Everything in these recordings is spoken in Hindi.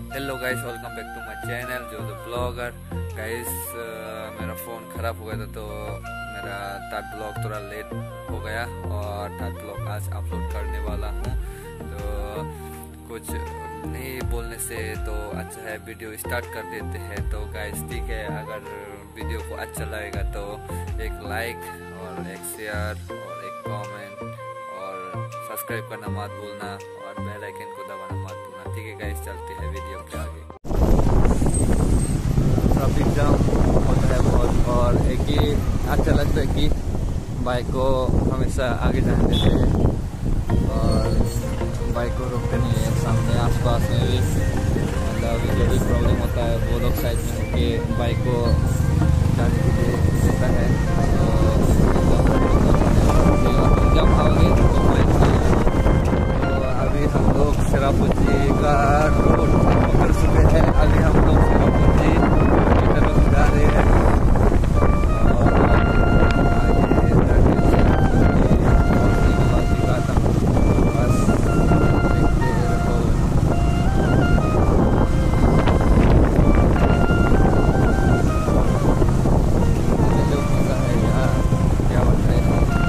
Hello guys, welcome back to my channel Joe the blogger. Guys, मेरा फ़ोन ख़राब हो गया था तो मेरा थर्ड ब्लॉग थोड़ा लेट हो गया और थर्ड ब्लॉग आज अपलोड करने वाला हूँ। तो कुछ नहीं बोलने से तो अच्छा है, वीडियो स्टार्ट कर देते हैं। तो गाइस ठीक है, अगर वीडियो को अच्छा लगेगा तो एक लाइक और एक शेयर और एक कमेंट और सब्सक्राइब करना मत भूलना और बेल आइकन को दबाना मत भूलना। ठीक है गाइस, चलते हैं वीडियो के आगे। ट्रैफिक जाम होता है बहुत, और एक ही अच्छा लगता है कि बाइक को हमेशा आगे जाने देते हैं और बाइक को रोकते नहीं है। सामने आसपास में भी मतलब जो भी प्रॉब्लम होता है वो लोग साइड में होके बाइक को जाने के लिए देता है। तो जब आओगे तो बाइक तो अभी हम लोग cherrapunji का रोड पकड़ चुके हैं। अभी हम लोग cherrapunji की तरफ जा रहे हैं और आगे जाके दिखाता हूँ, बस देखते रहो। जो मज़ा है यार, क्या बताएं।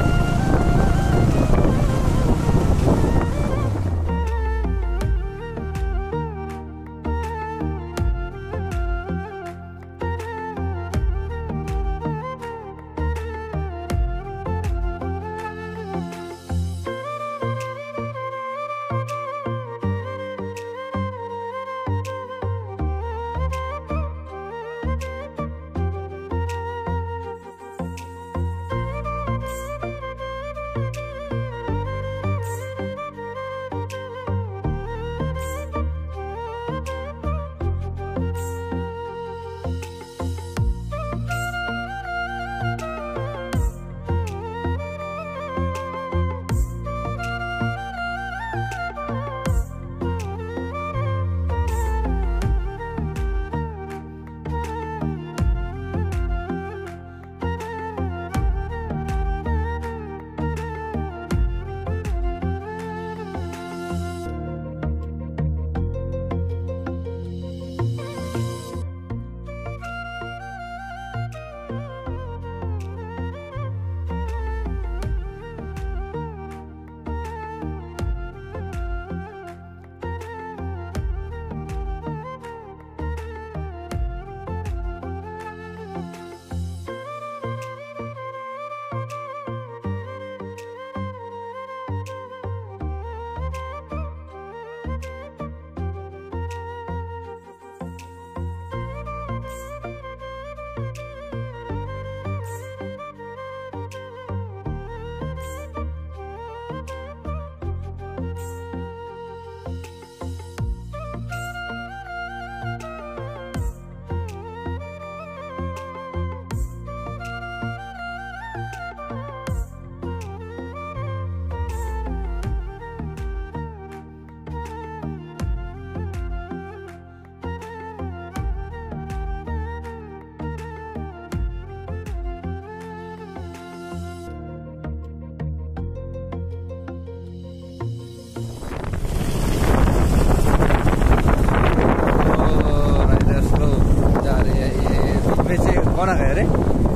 कौन आ गया रे?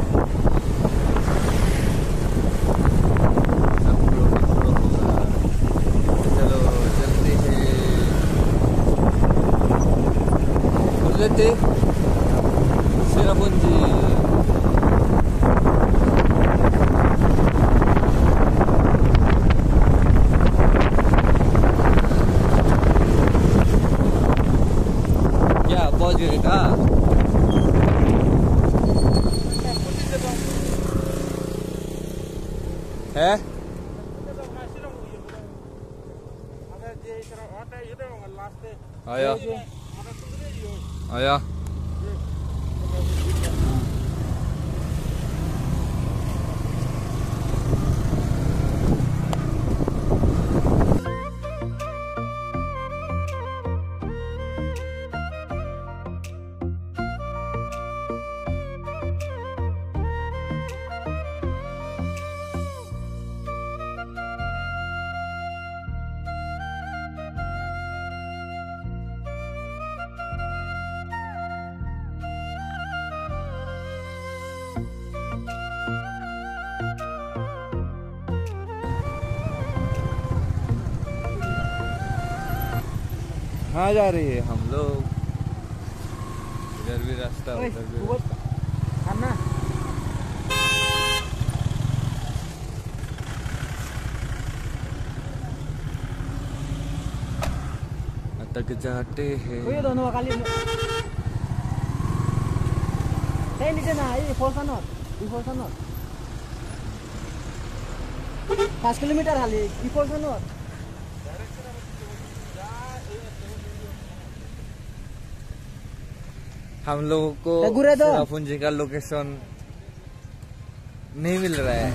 चलो चलते हैं, बोल लेते cherrapunji। क्या पहुंच गए कहाँ? है आया आया। कहाँ जा रही है हम लोग? इधर भी रास्ता, उधर भी रास्ता। अटक जाते हैं। पाँच किलोमीटर हाली हम लोगों को cherrapunji का लोकेशन नहीं मिल रहा है।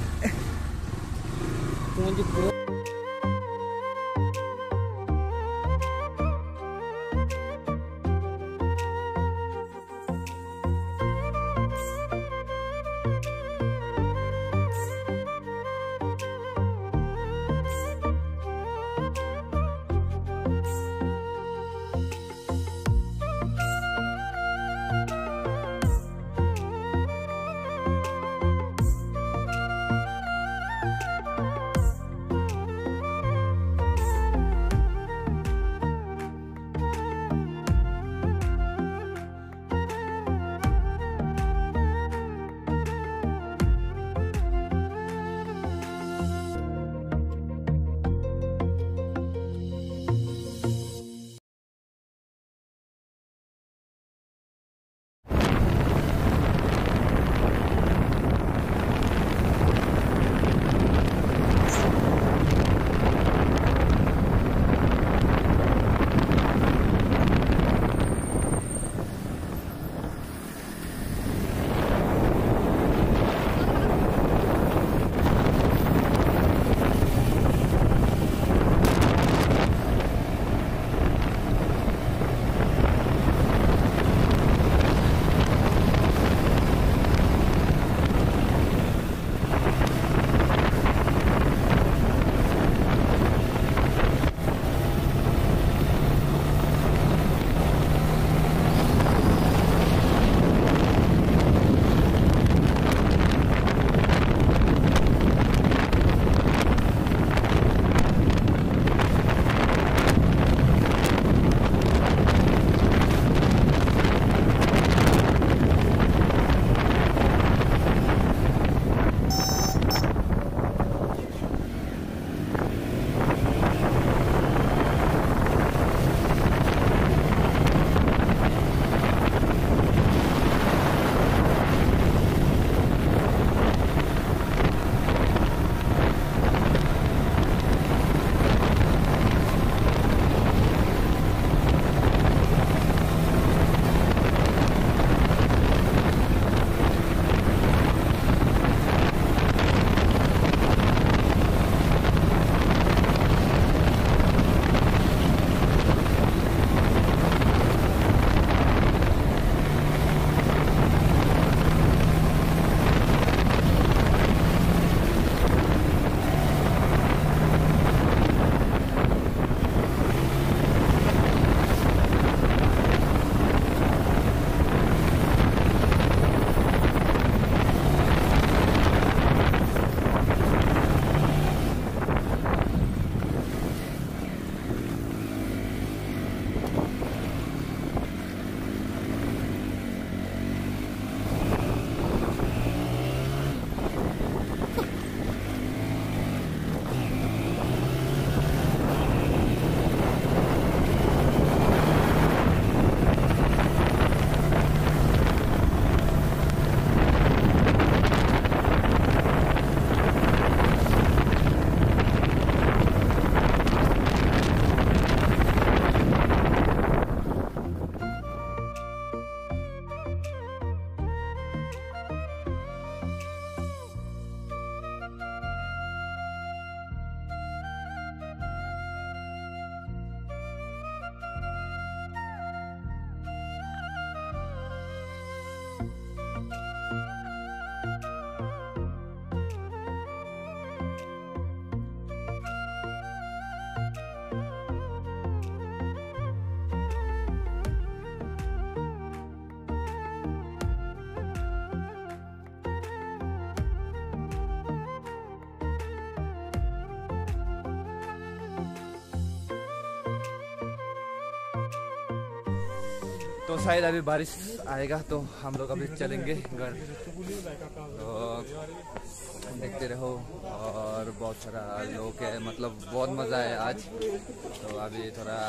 तो शायद अभी बारिश आएगा तो हम लोग अभी चलेंगे घर। तो देखते रहो और बहुत सारा लोग है, मतलब बहुत मज़ा है आज। तो अभी थोड़ा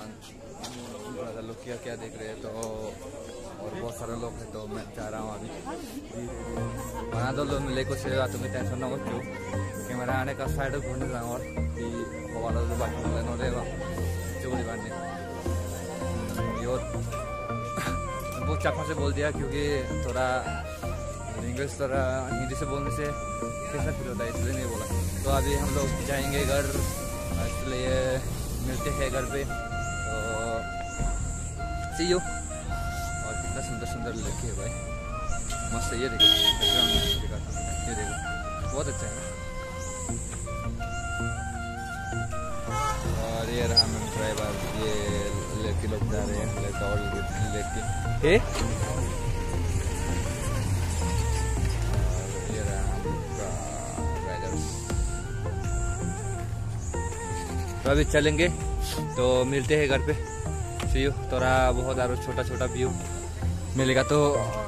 लोग क्या देख रहे हैं तो और बहुत सारे लोग हैं तो मैं चाह रहा हूँ अभी बना दो लोग मिले कुछ तुम्हें टेंशन ना हो क्यों कैमरा आने का साइड घूमने जाऊँ और वाला जो बाकी रहेगा चोरी बांधने और वो चापा से बोल दिया क्योंकि थोड़ा इंग्लिश थोड़ा हिंदी से बोलने से कैसा फील होता है इसलिए नहीं बोला। तो अभी हम लोग जाएंगे घर, इसलिए मिलते हैं घर पे। तो सी यू। और कितना सुंदर सुंदर लड़की है भाई, मस्त है। ये देखो ये देखो बहुत अच्छा है। और ये रहा मैम ड्राइवर, ये लड़के लोग जा रहे हैं, लड़का और लड़की है। और ये रहा हमका राइडर्स। तो अभी चलेंगे तो मिलते हैं घर पे। See you. थोड़ा बहुत सारा छोटा छोटा व्यू मिलेगा तो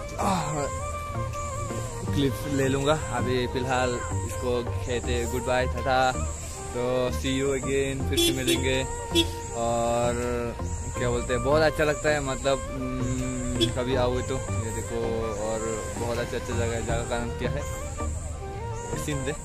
क्लिप ले लूँगा। अभी फिलहाल इसको कहते गुड बाय टाटा। तो सी यू अगेन, फिर से मिलेंगे। और क्या बोलते हैं, बहुत अच्छा लगता है, मतलब कभी आओगे तो ये देखो। और बहुत अच्छा जगह का नाम क्या है सीन दे।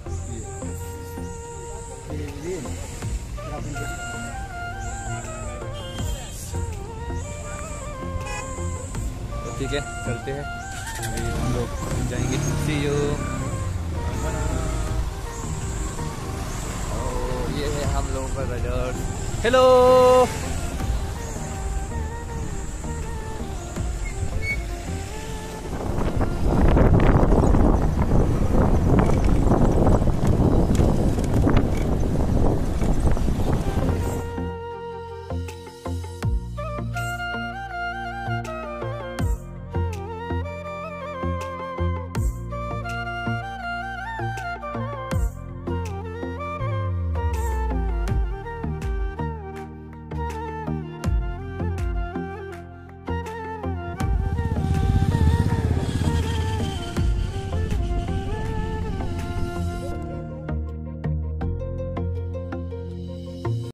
तो ठीक है चलते हैं, अभी हम लोग जाएंगे। See you. ये है हम लोगों का राइडर। हेलो।